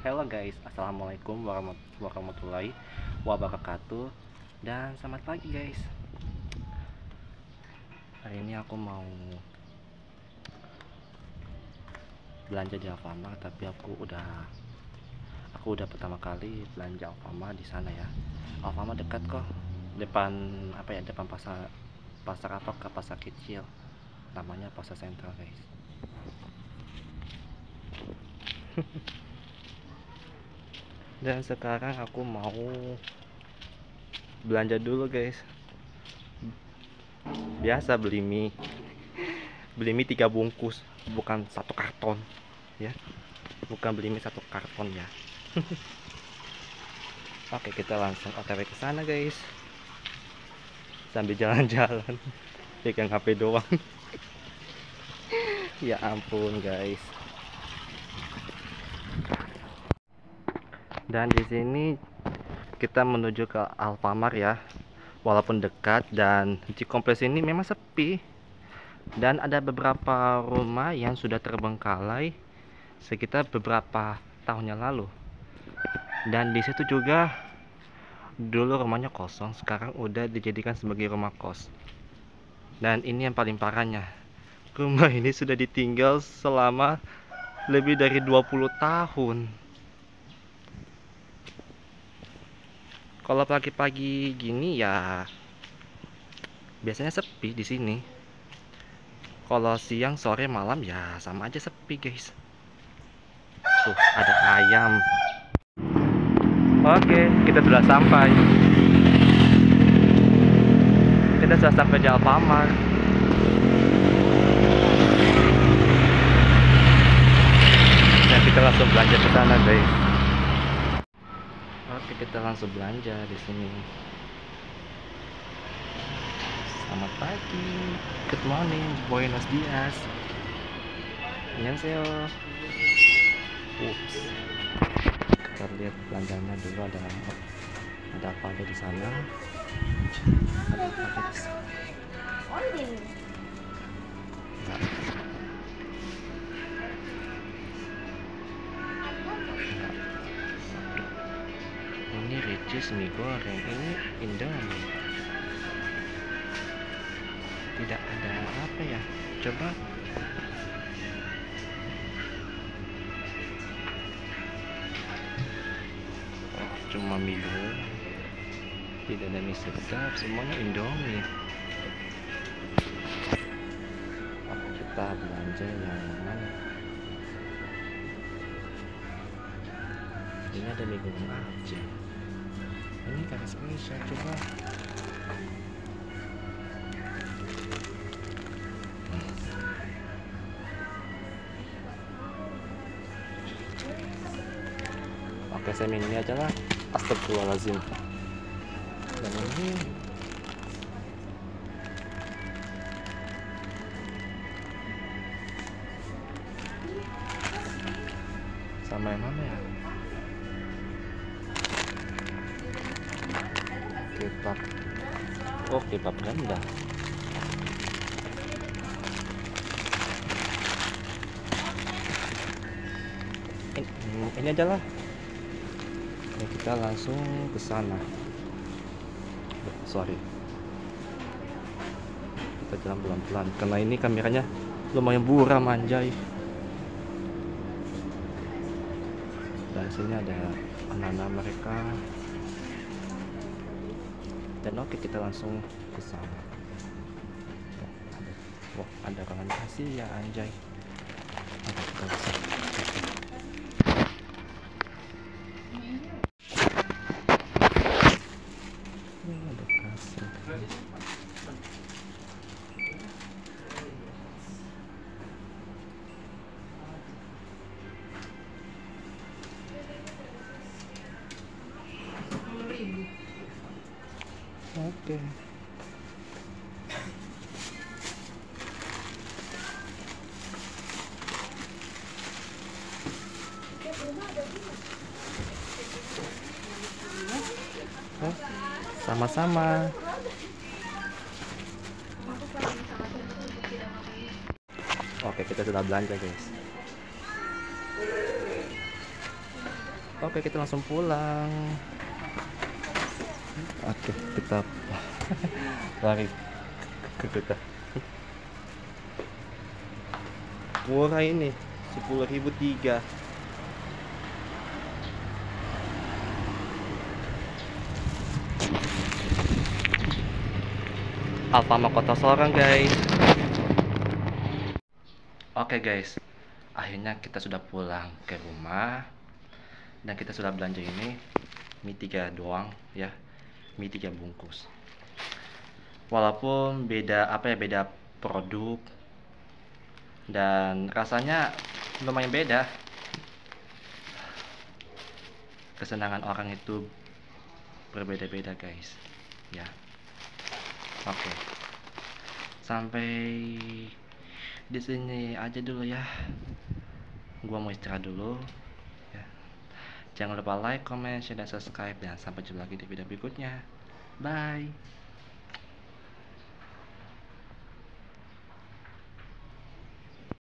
Hello guys, assalamualaikum warahmatullahi wabarakatuh. Dan selamat pagi guys. Hari ini aku mau belanja di Alfamart, tapi aku udah pertama kali belanja Alfamart di sana ya. Alfamart dekat kok, depan depan pasar pasar kecil, namanya pasar sentral guys. Dan sekarang aku mau belanja dulu guys. Biasa beli mie 3 bungkus, bukan satu karton ya, bukan beli mie satu karton ya. Oke, kita langsung otw ke sana guys, sambil jalan-jalan pegang HP doang. Ya ampun guys. Dan di sini kita menuju ke Alfamart ya. Walaupun dekat, dan di kompleks ini memang sepi, dan ada beberapa rumah yang sudah terbengkalai sekitar beberapa tahun yang lalu. Dan di situ juga dulu rumahnya kosong, sekarang udah dijadikan sebagai rumah kos. Dan ini yang paling parahnya, rumah ini sudah ditinggal selama lebih dari 20 tahun. Kalau pagi-pagi gini ya biasanya sepi di sini. Kalau siang, sore, malam ya sama aja sepi guys. Tuh ada ayam. Oke, kita sudah sampai. Kita sudah sampai di Alfamart. Dan kita langsung belanja ke sana guys. Oke, kita langsung belanja di sini. Selamat pagi, good morning, buenos dias. Annyeonghaseyo. Ups. Kita lihat belanjanya dulu, ada apa aja di sana. Ada apa aja di sana. Nah. Ini Ricis mie goreng, ini Indomie. Tidak ada apa ya, coba. Cuma mie doang, tidak ada mie sedap, semuanya Indomie. Kita belanja yang mana? Ini ada mie goreng aja. Ini kakak spesial, coba. Oke, saya minum ini aja lah. Astagfirullahaladzim. Dan ini sama yang mana ya? Kebab. Oh, kebab ganda. Ini aja lah. Ya, kita langsung ke sana. Sorry. Kita jalan pelan-pelan karena ini kameranya lumayan buram anjay. Dan sini ada anak-anak mereka. Dan oke, kita langsung ke sana. Wah, ada kawan kasih ya anjay. Oke, kita bisa. Ada kasih. Oke. Sama-sama. Oke, kita sudah belanja guys. Oke, kita langsung pulang. Oke, kita lari ke kita. Murah ini, 10.003. Alfamart Kota Sorong, guys. Oke, guys, akhirnya kita sudah pulang ke rumah dan kita sudah belanja ini mie 3 doang ya, mie 3 bungkus. Walaupun beda beda produk dan rasanya lumayan beda. Kesenangan orang itu berbeda-beda, guys. Ya. Oke. Sampai di sini aja dulu ya. Gua mau istirahat dulu ya. Jangan lupa like, comment, share, dan subscribe, dan sampai jumpa lagi di video berikutnya. Bye.